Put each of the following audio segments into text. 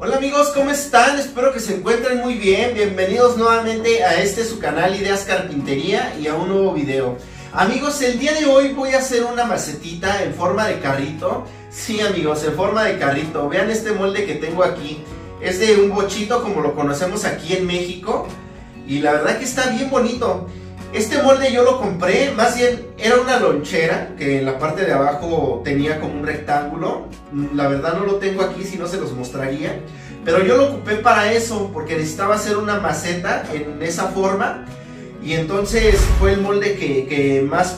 Hola amigos, ¿cómo están? Espero que se encuentren muy bien. Bienvenidos nuevamente a su canal Ideas Carpintería y a un nuevo video. Amigos, el día de hoy voy a hacer una macetita en forma de carrito. Sí amigos, en forma de carrito. Vean este molde que tengo aquí. Es de un bochito como lo conocemos aquí en México. Y la verdad que está bien bonito. Este molde yo lo compré, más bien era una lonchera que en la parte de abajo tenía como un rectángulo. La verdad no lo tengo aquí, si no se los mostraría. Pero yo lo ocupé para eso, porque necesitaba hacer una maceta en esa forma. Y entonces fue el molde que más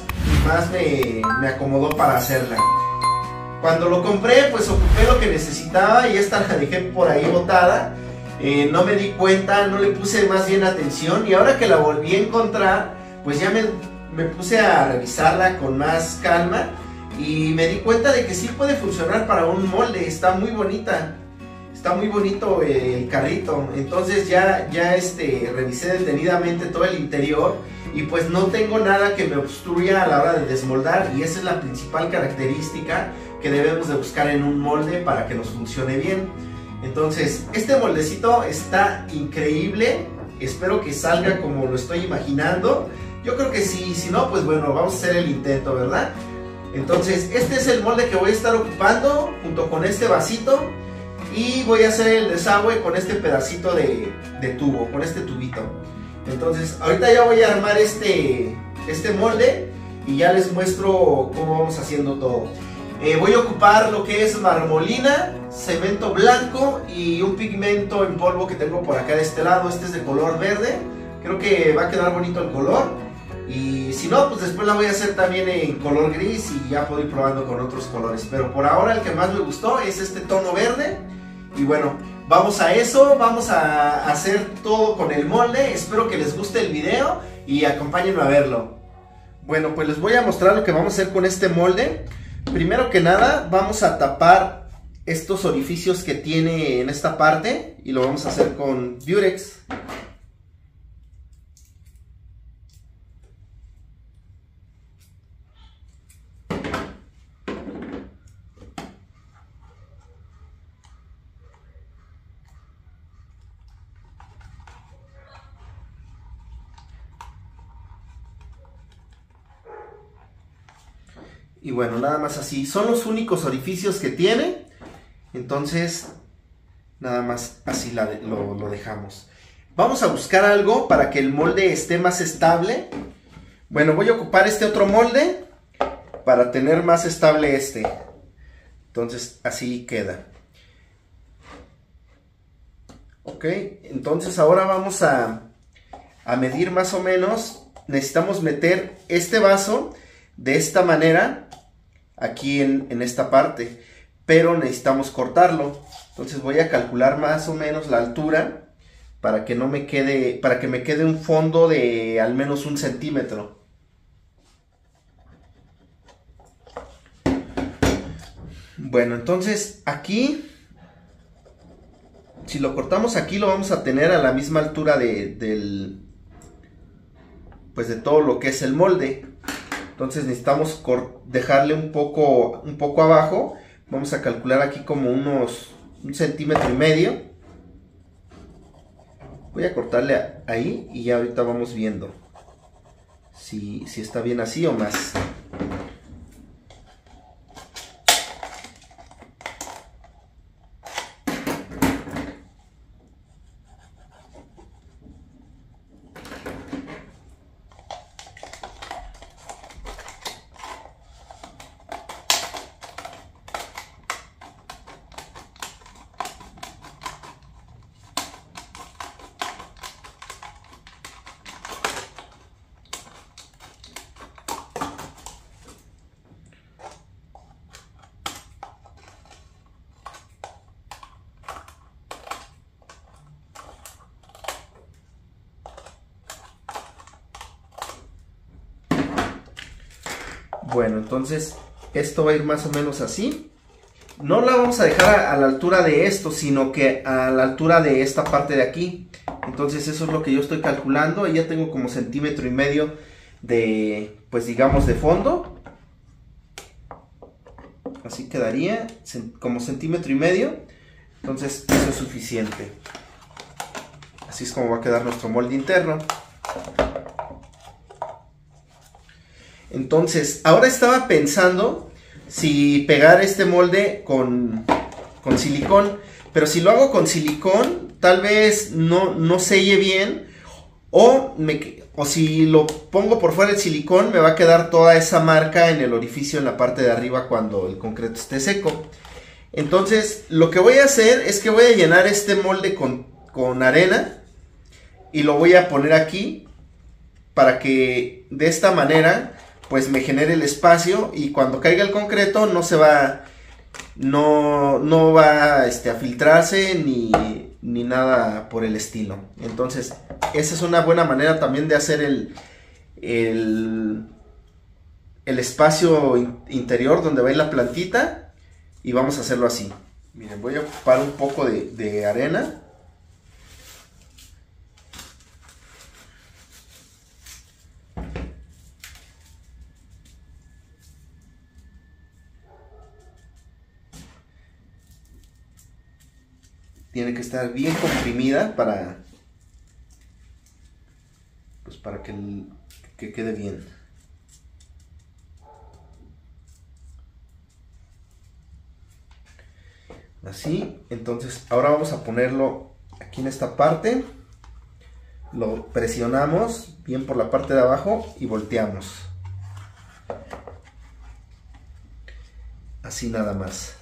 me acomodó para hacerla. Cuando lo compré, pues ocupé lo que necesitaba y esta la dejé por ahí botada. No me di cuenta, no le puse más bien atención. Y ahora que la volví a encontrar, pues ya me puse a revisarla con más calma y me di cuenta de que sí puede funcionar para un molde. Está muy bonita, está muy bonito el carrito. Entonces ya revisé detenidamente todo el interior y pues no tengo nada que me obstruya a la hora de desmoldar, y esa es la principal característica que debemos de buscar en un molde para que nos funcione bien. Entonces este moldecito está increíble, espero que salga como lo estoy imaginando. Yo creo que sí, si no, pues bueno, vamos a hacer el intento, ¿verdad? Entonces, este es el molde que voy a estar ocupando junto con este vasito. Y voy a hacer el desagüe con este pedacito de tubo, con este tubito. Entonces, ahorita ya voy a armar este molde y ya les muestro cómo vamos haciendo todo. Voy a ocupar lo que es marmolina, cemento blanco y un pigmento en polvo que tengo por acá de este lado. Este es de color verde. Creo que va a quedar bonito el color. Y si no, pues después la voy a hacer también en color gris y ya puedo ir probando con otros colores. Pero por ahora el que más me gustó es este tono verde. Y bueno, vamos a eso, vamos a hacer todo con el molde. Espero que les guste el video y acompáñenme a verlo. Bueno, pues les voy a mostrar lo que vamos a hacer con este molde. Primero que nada, vamos a tapar estos orificios que tiene en esta parte y lo vamos a hacer con Durex. Y bueno, nada más así, son los únicos orificios que tiene, entonces nada más así lo dejamos. Vamos a buscar algo para que el molde esté más estable. Bueno, voy a ocupar este otro molde para tener más estable este. Entonces así queda. Ok, entonces ahora vamos a medir más o menos. Necesitamos meter este vaso de esta manera aquí en esta parte, pero necesitamos cortarlo. Entonces voy a calcular más o menos la altura para que no me quede, para que me quede un fondo de al menos 1 centímetro. Bueno, entonces aquí, si lo cortamos aquí, lo vamos a tener a la misma altura pues de todo lo que es el molde. Entonces necesitamos dejarle un poco abajo. Vamos a calcular aquí como unos 1,5 centímetros. Voy a cortarle ahí y ya ahorita vamos viendo si está bien así o más. Bueno, entonces esto va a ir más o menos así. No la vamos a dejar a la altura de esto, sino que a la altura de esta parte de aquí. Entonces eso es lo que yo estoy calculando. Y ya tengo como 1,5 centímetros de, pues digamos, de fondo. Así quedaría, como 1,5 centímetros. Entonces eso es suficiente. Así es como va a quedar nuestro molde interno. Entonces, ahora estaba pensando si pegar este molde con silicón. Pero si lo hago con silicón, tal vez no selle bien. O si lo pongo por fuera el silicón, me va a quedar toda esa marca en el orificio en la parte de arriba cuando el concreto esté seco. Entonces, lo que voy a hacer es que voy a llenar este molde con arena. Y lo voy a poner aquí para que de esta manera pues me genere el espacio y cuando caiga el concreto no va a filtrarse ni nada por el estilo. Entonces esa es una buena manera también de hacer el espacio interior donde va a ir la plantita y vamos a hacerlo así. Miren, voy a ocupar un poco de arena. Tiene que estar bien comprimida para que quede bien. Así, entonces ahora vamos a ponerlo aquí en esta parte. Lo presionamos bien por la parte de abajo y volteamos. Así nada más.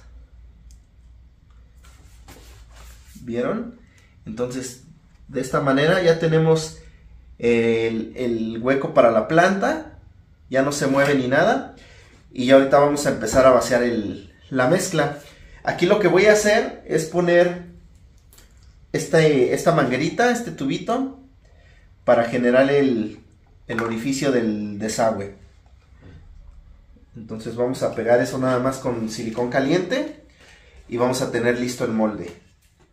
¿Vieron? Entonces de esta manera ya tenemos el hueco para la planta. Ya no se mueve ni nada. Y ya ahorita vamos a empezar a vaciar la mezcla. Aquí lo que voy a hacer es poner esta manguerita, este tubito, para generar el orificio del desagüe. Entonces vamos a pegar eso nada más con silicón caliente y vamos a tener listo el molde.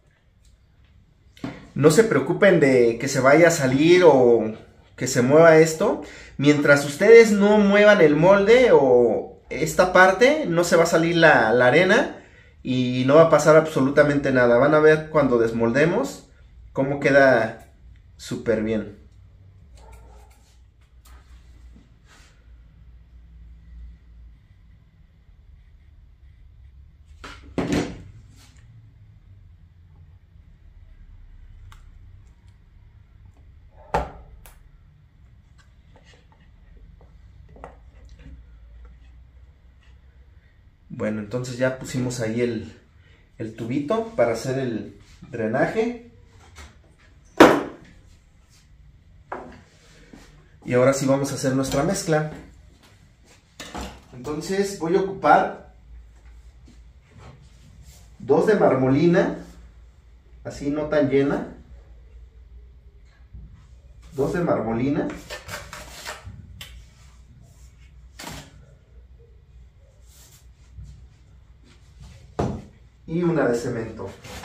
No se preocupen de que se vaya a salir o que se mueva esto. Mientras ustedes no muevan el molde o esta parte, no se va a salir la arena y no va a pasar absolutamente nada. Van a ver cuando desmoldemos cómo queda súper bien. Bueno, entonces ya pusimos ahí el tubito para hacer el drenaje. Y ahora sí vamos a hacer nuestra mezcla. Entonces voy a ocupar 2 de marmolina, así no tan llena. 2 de marmolina. Y una de cemento.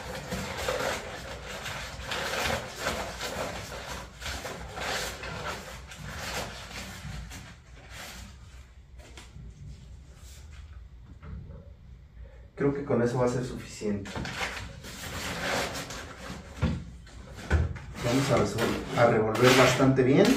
Creo que con eso va a ser suficiente. Vamos a revolver bastante bien.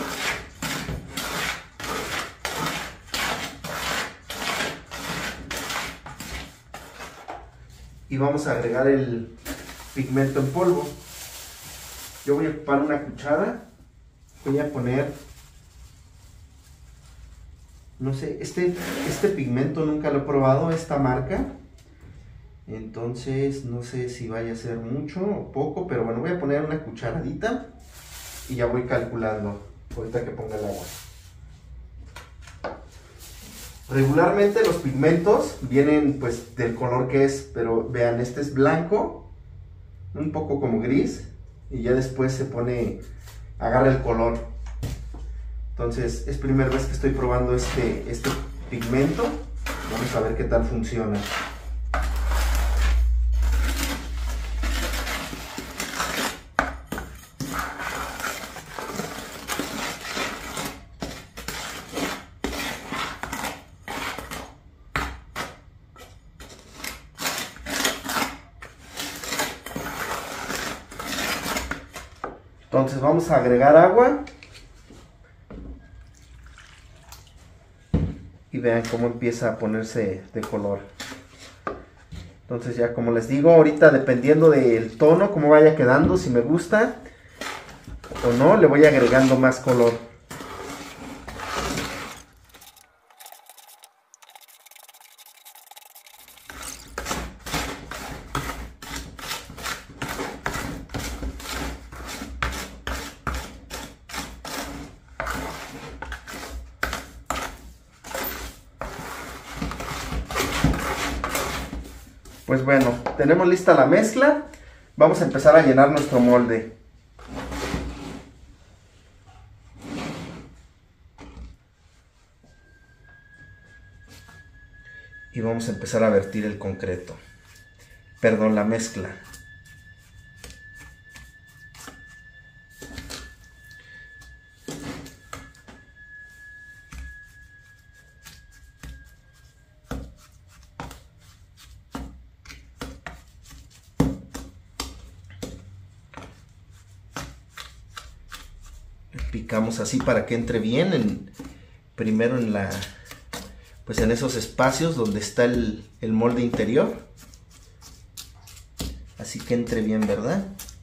Y vamos a agregar el pigmento en polvo. Yo voy a ocupar una cuchara. Voy a poner, no sé, este pigmento nunca lo he probado, esta marca. Entonces no sé si vaya a ser mucho o poco, pero bueno, voy a poner una cucharadita y ya voy calculando ahorita que ponga el agua. Regularmente los pigmentos vienen pues del color que es, pero vean, este es blanco, un poco como gris, y ya después se pone, agarra el color. Entonces es primera vez que estoy probando este pigmento. Vamos a ver qué tal funciona. Entonces vamos a agregar agua. Y vean cómo empieza a ponerse de color. Entonces ya como les digo, ahorita dependiendo del tono, cómo vaya quedando, si me gusta o no, le voy agregando más color. Pues bueno, tenemos lista la mezcla. Vamos a empezar a llenar nuestro molde. Y vamos a empezar a vertir el concreto. Perdón, la mezcla. Picamos así para que entre bien primero en pues en esos espacios donde está el molde interior, así que entre bien, ¿verdad?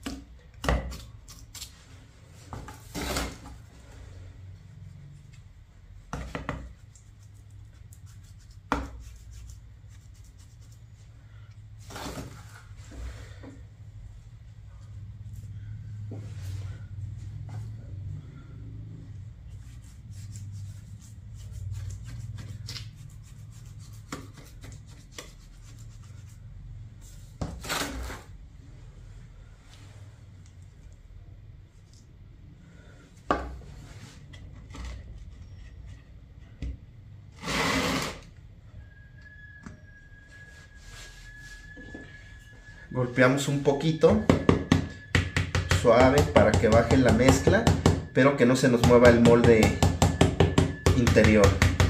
Golpeamos un poquito suave para que baje la mezcla, pero que no se nos mueva el molde interior.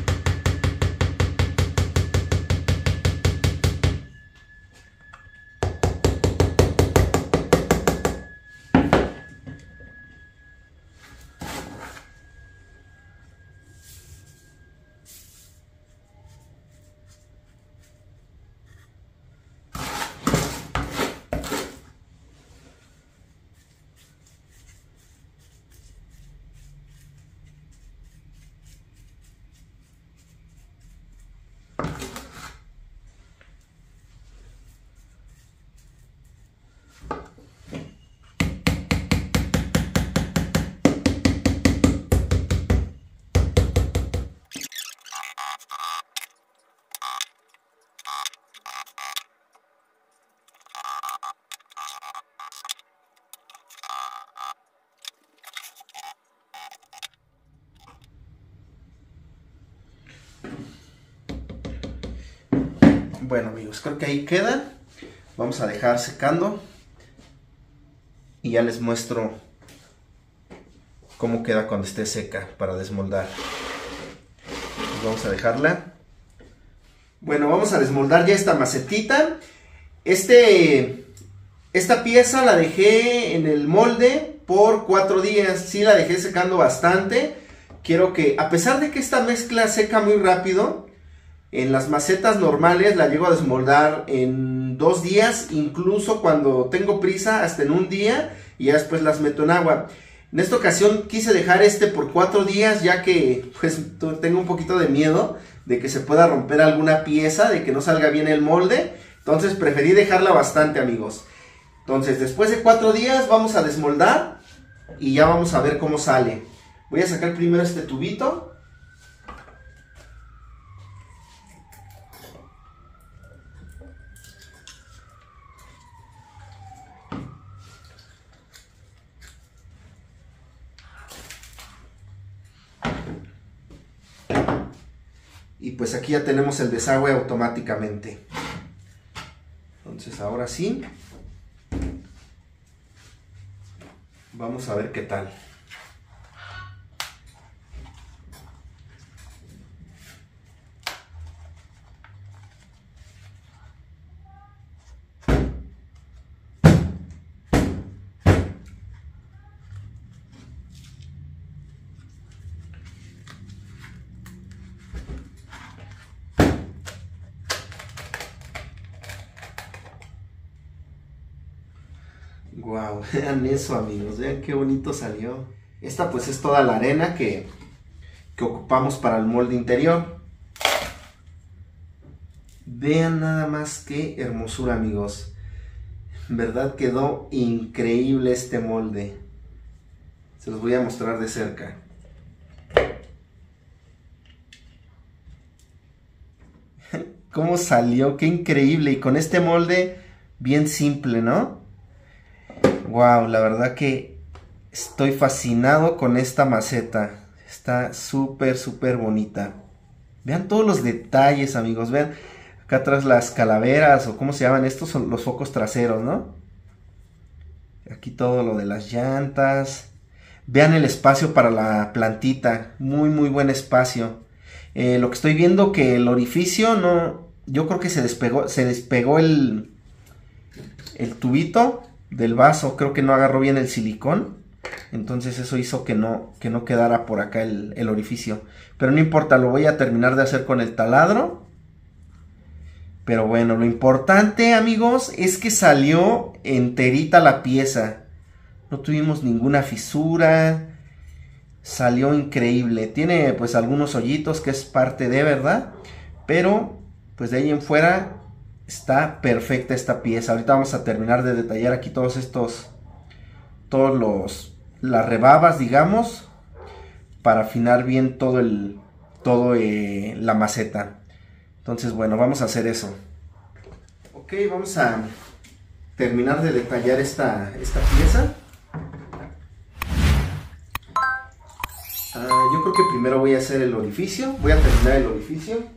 Bueno amigos, creo que ahí queda. Vamos a dejar secando y ya les muestro cómo queda cuando esté seca para desmoldar. Pues vamos a dejarla. Bueno, vamos a desmoldar ya esta macetita. Esta pieza la dejé en el molde por 4 días. Sí, la dejé secando bastante. Quiero que, a pesar de que esta mezcla seca muy rápido, en las macetas normales la llego a desmoldar en 2 días, incluso cuando tengo prisa hasta en 1 día, y ya después las meto en agua. En esta ocasión quise dejar por 4 días, ya que pues tengo un poquito de miedo de que se pueda romper alguna pieza, de que no salga bien el molde. Entonces preferí dejarla bastante, amigos. Entonces después de 4 días vamos a desmoldar y ya vamos a ver cómo sale. Voy a sacar primero este tubito. Y pues aquí ya tenemos el desagüe automáticamente. Entonces ahora sí, vamos a ver qué tal. Wow, vean eso, amigos, vean qué bonito salió. Esta pues es toda la arena que ocupamos para el molde interior. Vean nada más qué hermosura, amigos. En verdad quedó increíble este molde. Se los voy a mostrar de cerca. Cómo salió, qué increíble. Y con este molde bien simple, ¿no? Wow, la verdad que estoy fascinado con esta maceta. Está súper, súper bonita. Vean todos los detalles, amigos. Vean acá atrás las calaveras, o cómo se llaman estos, son los focos traseros, ¿no? Aquí todo lo de las llantas. Vean el espacio para la plantita. Muy, muy buen espacio. Lo que estoy viendo que el orificio no... Yo creo que se despegó el tubito del vaso. Creo que no agarró bien el silicón. Entonces eso hizo que no quedara por acá el orificio. Pero no importa, lo voy a terminar de hacer con el taladro. Pero bueno, lo importante, amigos, es que salió enterita la pieza. No tuvimos ninguna fisura. Salió increíble. Tiene pues algunos hoyitos que es parte de, ¿verdad? Pero pues de ahí en fuera está perfecta esta pieza. Ahorita vamos a terminar de detallar aquí las rebabas, digamos, para afinar bien la maceta. Entonces, bueno, vamos a hacer eso. Ok, vamos a terminar de detallar esta pieza. Yo creo que primero voy a hacer el orificio. Voy a terminar el orificio.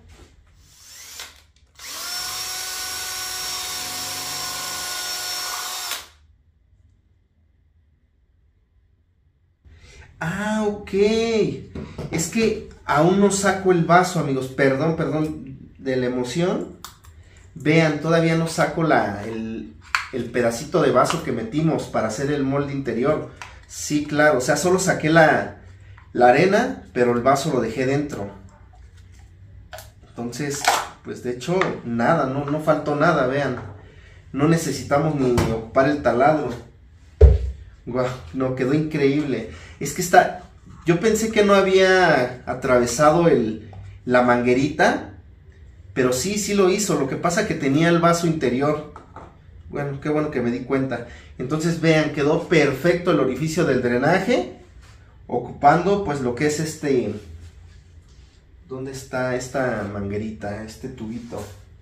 Ok. Es que aún no saco el vaso, amigos. Perdón de la emoción. Vean, todavía no saco el pedacito de vaso que metimos para hacer el molde interior. Sí, claro. O sea, solo saqué la arena, pero el vaso lo dejé dentro. Entonces, pues de hecho, nada, no faltó nada, vean. No necesitamos ni ocupar el taladro. Wow, no, quedó increíble. Es que yo pensé que no había atravesado la manguerita, pero sí lo hizo. Lo que pasa que tenía el vaso interior. Bueno, qué bueno que me di cuenta. Entonces vean, quedó perfecto el orificio del drenaje, ocupando pues lo que es ¿dónde está esta manguerita? Este tubito.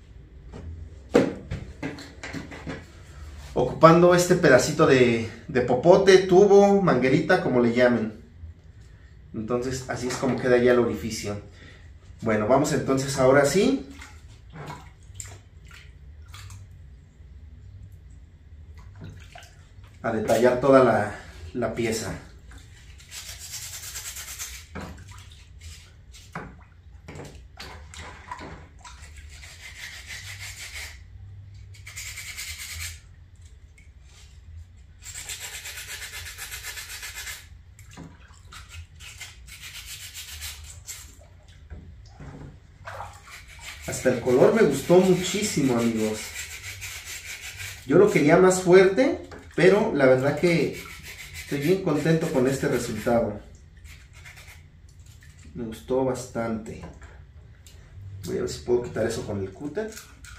Ocupando este pedacito de popote, tubo, manguerita, como le llamen. Entonces así es como queda ya el orificio. Bueno, vamos entonces ahora sí a detallar toda la pieza. Hasta el color me gustó muchísimo, amigos. Yo lo quería más fuerte, pero la verdad que estoy bien contento con este resultado. Me gustó bastante. Voy a ver si puedo quitar eso con el cúter.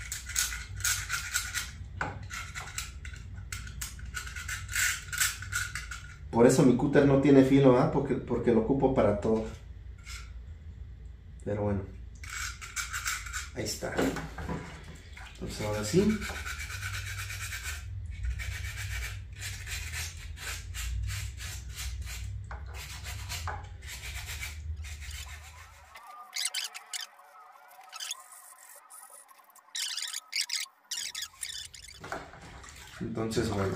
Por eso mi cúter no tiene filo, ¿ah? Porque lo ocupo para todo. Pero bueno. Ahí está. Entonces ahora sí. Entonces, bueno.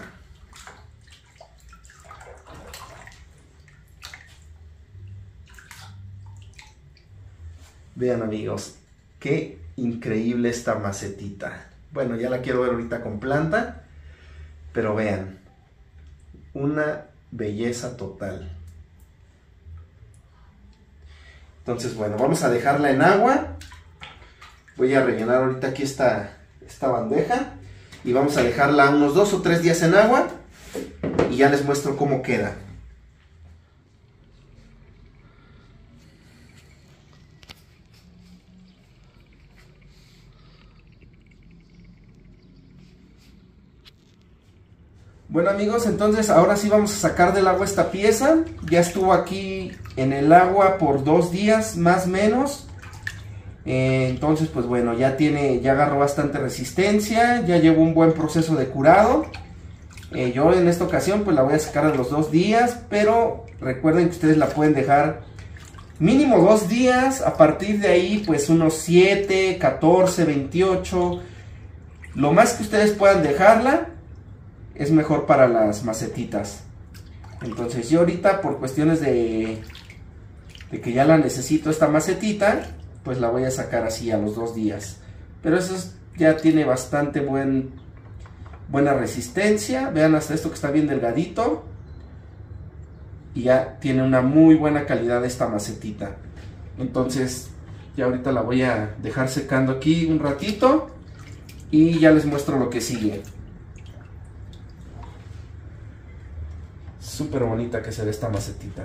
Vean, amigos, qué increíble esta macetita. Bueno, ya la quiero ver ahorita con planta, pero vean, una belleza total. Entonces, bueno, vamos a dejarla en agua. Voy a rellenar ahorita aquí esta bandeja y vamos a dejarla unos 2 o 3 días en agua y ya les muestro cómo queda. Bueno amigos, entonces ahora sí vamos a sacar del agua esta pieza. Ya estuvo aquí en el agua por 2 días más o menos. Entonces pues bueno, ya agarró bastante resistencia, ya llevó un buen proceso de curado. Yo en esta ocasión pues la voy a sacar a los 2 días, pero recuerden que ustedes la pueden dejar mínimo 2 días, a partir de ahí pues unos 7, 14, 28, lo más que ustedes puedan dejarla es mejor para las macetitas. Entonces yo ahorita por cuestiones de que ya la necesito esta macetita, pues la voy a sacar así a los 2 días. Pero eso ya tiene bastante buena resistencia. Vean hasta esto que está bien delgadito. Y ya tiene una muy buena calidad esta macetita. Entonces ya ahorita la voy a dejar secando aquí un ratito. Y ya les muestro lo que sigue. Súper bonita que se ve esta macetita.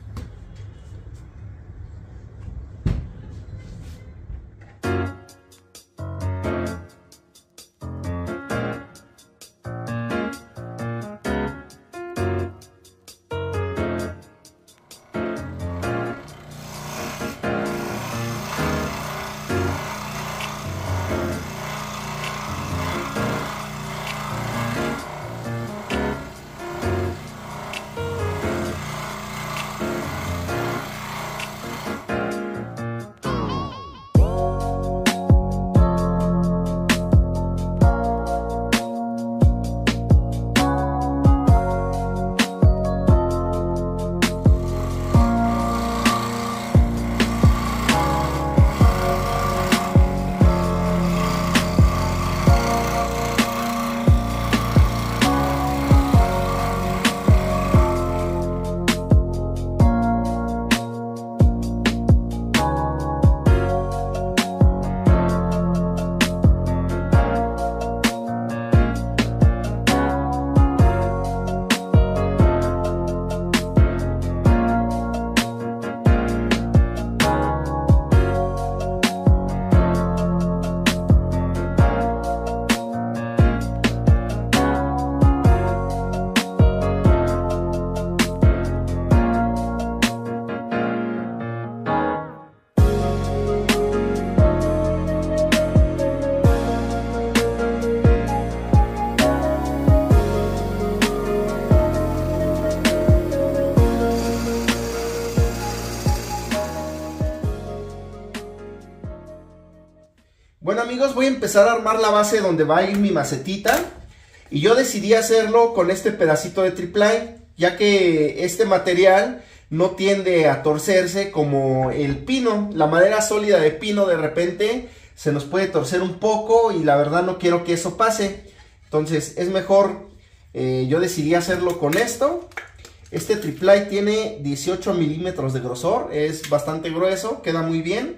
Bueno amigos, voy a empezar a armar la base donde va a ir mi macetita. Y yo decidí hacerlo con este pedacito de triplay, ya que este material no tiende a torcerse como el pino. La madera sólida de pino de repente se nos puede torcer un poco y la verdad no quiero que eso pase. Entonces es mejor, yo decidí hacerlo con esto. Este triplay tiene 18 milímetros de grosor, es bastante grueso, queda muy bien.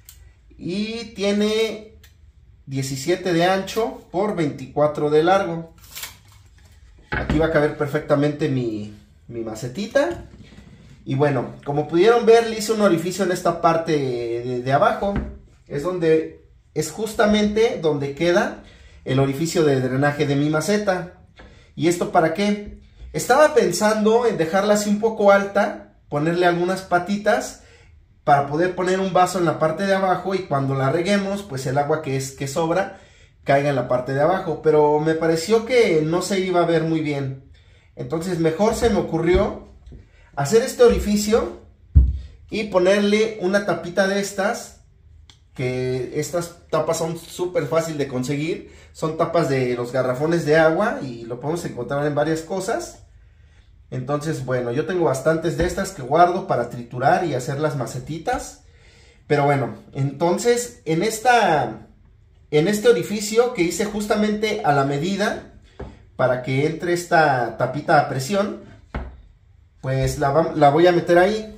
Y tiene 17 de ancho por 24 de largo. Aquí va a caber perfectamente mi macetita. Y bueno, como pudieron ver, le hice un orificio en esta parte de abajo. Es justamente donde queda el orificio de drenaje de mi maceta. ¿Y esto para qué? Estaba pensando en dejarla así un poco alta, ponerle algunas patitas para poder poner un vaso en la parte de abajo y cuando la reguemos, pues el agua que sobra caiga en la parte de abajo. Pero me pareció que no se iba a ver muy bien. Entonces mejor se me ocurrió hacer este orificio y ponerle una tapita de estas, que estas tapas son súper fácil de conseguir. Son tapas de los garrafones de agua y lo podemos encontrar en varias cosas. Entonces, bueno, yo tengo bastantes de estas que guardo para triturar y hacer las macetitas. Pero bueno, entonces en este orificio que hice justamente a la medida para que entre esta tapita a presión, pues la voy a meter ahí.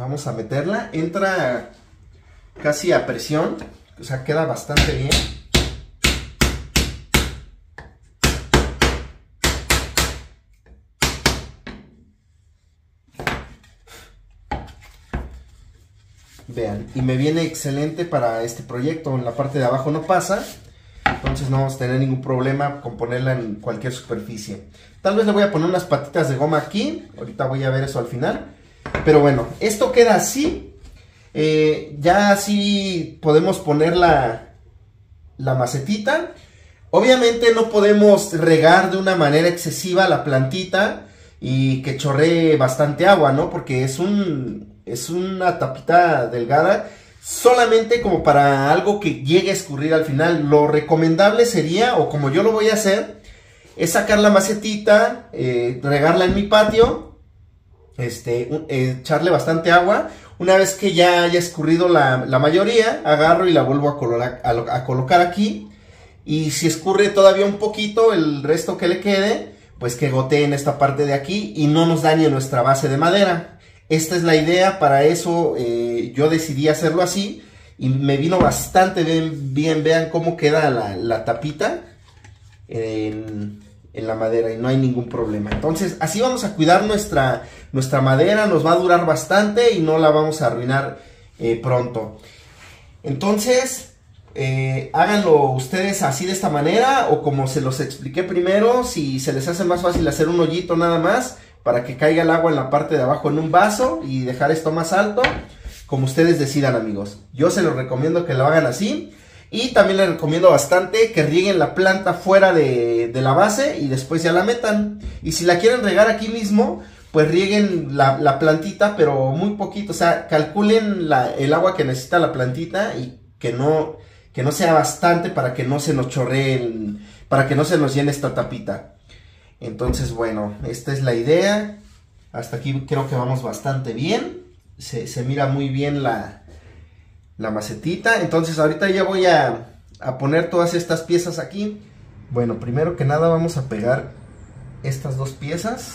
Vamos a meterla. Entra casi a presión. O sea, queda bastante bien. Vean, y me viene excelente para este proyecto. En la parte de abajo no pasa, entonces no vamos a tener ningún problema con ponerla en cualquier superficie. Tal vez le voy a poner unas patitas de goma aquí, ahorita voy a ver eso al final. Pero bueno, esto queda así. Ya así podemos poner la macetita. Obviamente no podemos regar de una manera excesiva la plantita y que chorree bastante agua, ¿no? Porque es una tapita delgada, solamente como para algo que llegue a escurrir al final. Lo recomendable sería, o como yo lo voy a hacer, es sacar la macetita, regarla en mi patio, echarle bastante agua. Una vez que ya haya escurrido la mayoría, agarro y la vuelvo a colocar aquí. Y si escurre todavía un poquito, el resto que le quede, pues que gotee en esta parte de aquí y no nos dañe nuestra base de madera. Esta es la idea, para eso yo decidí hacerlo así y me vino bastante bien. Vean cómo queda la tapita en la madera y no hay ningún problema. Entonces así vamos a cuidar nuestra madera, nos va a durar bastante y no la vamos a arruinar pronto. Entonces háganlo ustedes así, de esta manera, o como se los expliqué primero. Si se les hace más fácil hacer un hoyito nada más para que caiga el agua en la parte de abajo en un vaso y dejar esto más alto, como ustedes decidan, amigos. Yo se los recomiendo que lo hagan así. Y también les recomiendo bastante que rieguen la planta fuera de la base y después ya la metan. Y si la quieren regar aquí mismo, pues rieguen la plantita, pero muy poquito. O sea, calculen el agua que necesita la plantita y que no sea bastante para que no se nos chorreen, para que no se nos llene esta tapita. Entonces, bueno, esta es la idea. Hasta aquí creo que vamos bastante bien. Se mira muy bien la macetita. Entonces ahorita ya voy a poner todas estas piezas aquí. Bueno, primero que nada vamos a pegar estas dos piezas.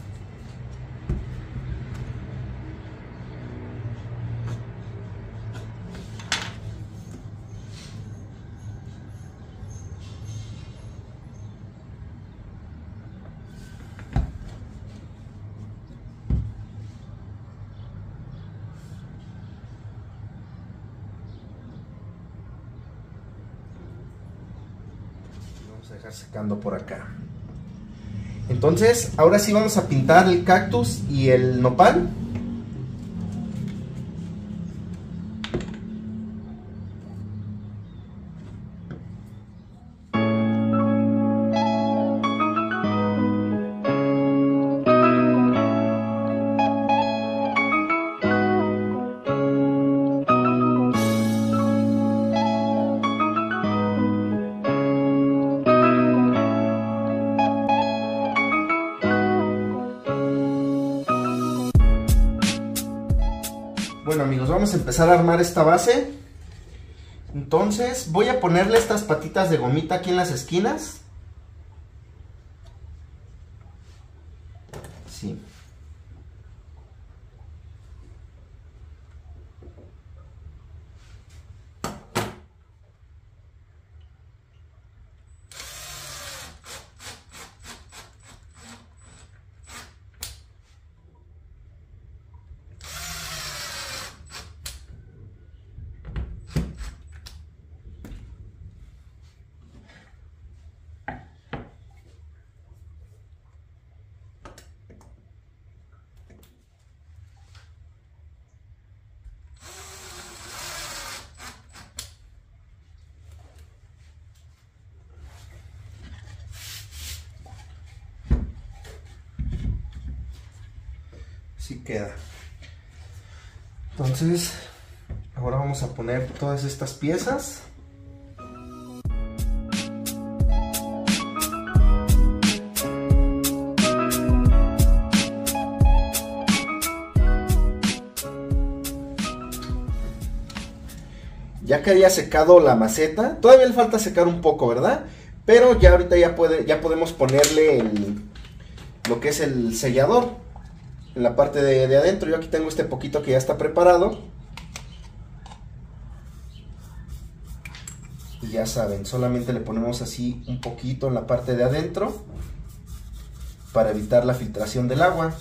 Dejar secando por acá. Entonces ahora sí vamos a pintar el cactus y el nopal. Bueno, amigos, vamos a empezar a armar esta base. Entonces voy a ponerle estas patitas de gomita aquí en las esquinas. Sí. Así queda. Entonces ahora vamos a poner todas estas piezas. Ya que haya secado la maceta, todavía le falta secar un poco, ¿verdad? Pero ya ahorita ya podemos ponerle lo que es el sellador. en la parte de adentro. Yo aquí tengo este poquito que ya está preparado. Y ya saben, solamente le ponemos así un poquito en la parte de adentro para evitar la filtración del agua.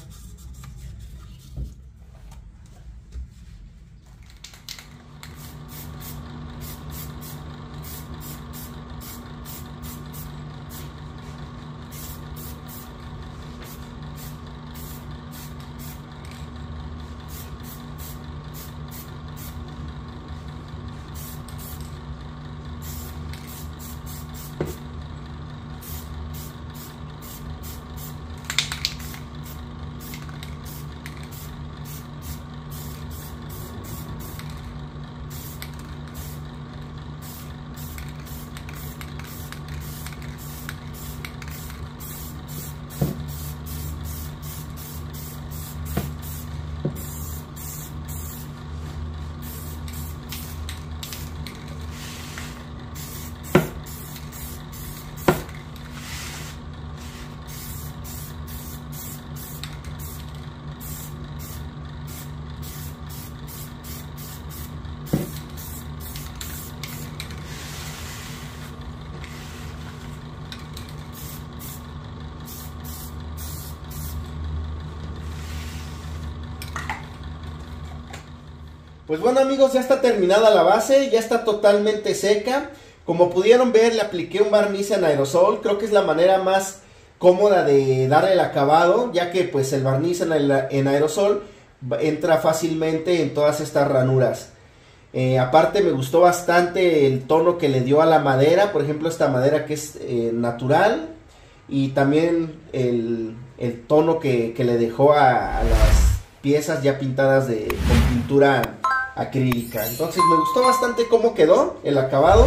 Pues bueno amigos, ya está terminada la base, ya está totalmente seca. Como pudieron ver, le apliqué un barniz en aerosol. Creo que es la manera más cómoda de darle el acabado, ya que pues el barniz en aerosol entra fácilmente en todas estas ranuras. Aparte me gustó bastante el tono que le dio a la madera, por ejemplo esta madera que es natural, y también el tono que le dejó a las piezas ya pintadas con pintura acrílica. Entonces me gustó bastante cómo quedó el acabado.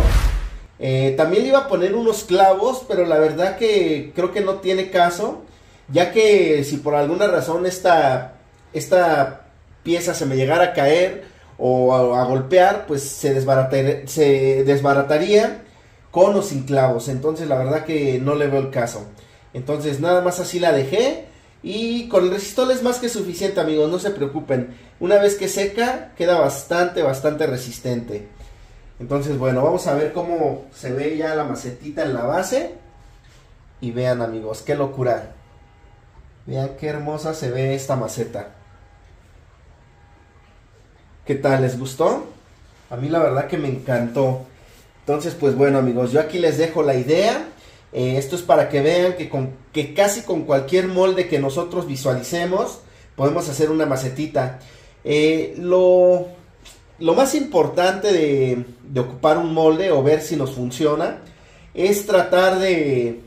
También le iba a poner unos clavos, pero la verdad que creo que no tiene caso, ya que si por alguna razón esta pieza se me llegara a caer o a golpear, pues se desbarataría con o sin clavos. Entonces la verdad que no le veo el caso. Entonces nada más así la dejé. Y con el resistol es más que suficiente amigos, no se preocupen. Una vez que seca queda bastante resistente. Entonces bueno, vamos a ver cómo se ve ya la macetita en la base. Y vean amigos, qué locura. Vean qué hermosa se ve esta maceta. ¿Qué tal? ¿Les gustó? A mí la verdad que me encantó. Entonces pues bueno amigos, yo aquí les dejo la idea. Esto es para que vean que casi con cualquier molde que nosotros visualicemos podemos hacer una macetita. Lo más importante de ocupar un molde o ver si nos funciona es tratar de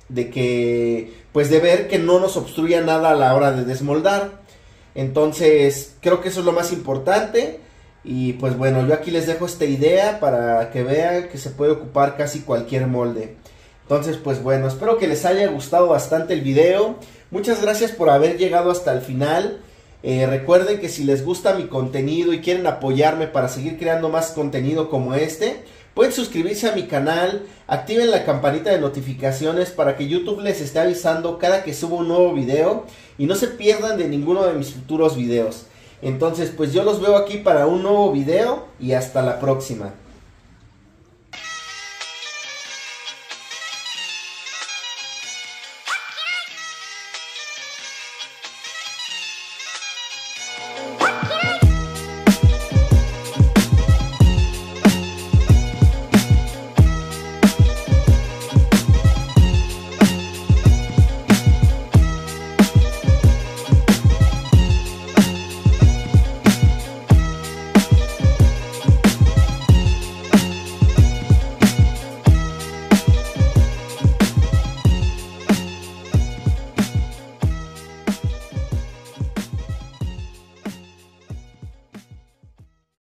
ver que no nos obstruya nada a la hora de desmoldar. Entonces creo que eso es lo más importante. Y pues bueno, yo aquí les dejo esta idea para que vean que se puede ocupar casi cualquier molde. Entonces pues bueno, espero que les haya gustado bastante el video. Muchas gracias por haber llegado hasta el final. Recuerden que si les gusta mi contenido y quieren apoyarme para seguir creando más contenido como este, pueden suscribirse a mi canal, activen la campanita de notificaciones para que YouTube les esté avisando cada que subo un nuevo video y no se pierdan de ninguno de mis futuros videos. Entonces pues yo los veo aquí para un nuevo video y hasta la próxima.